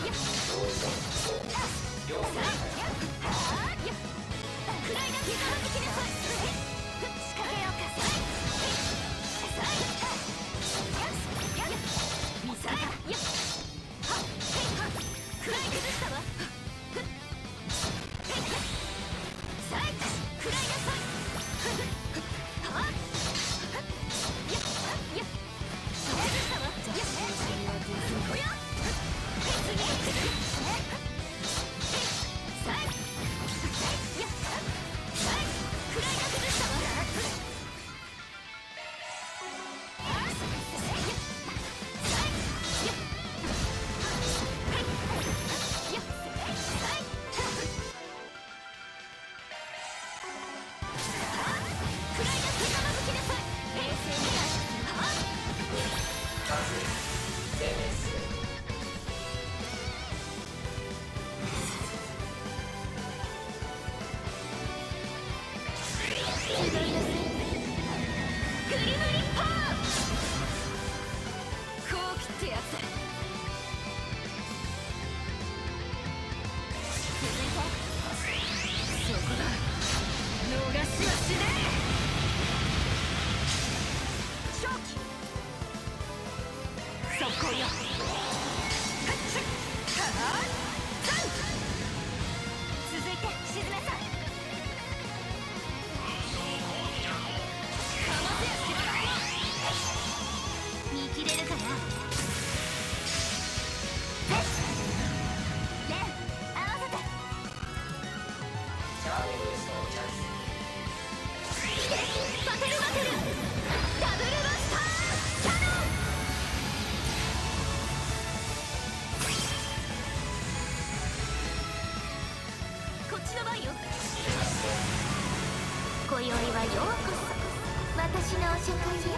今宵はようこそ私のお茶会へ。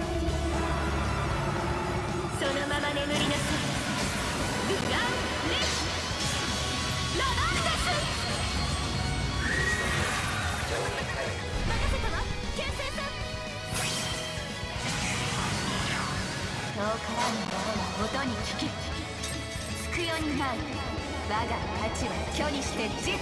そのまま眠りなさい。グランレラバンデス。任せたわケンセイさん。遠からぬものは音に聞き、つくよに舞う。我が価値は虚にして実。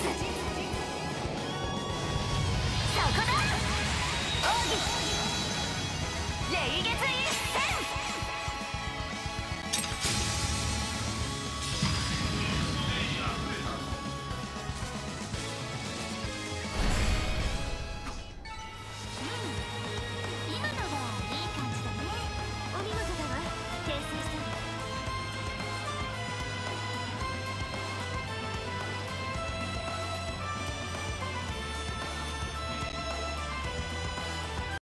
そこだ奥義霊月イン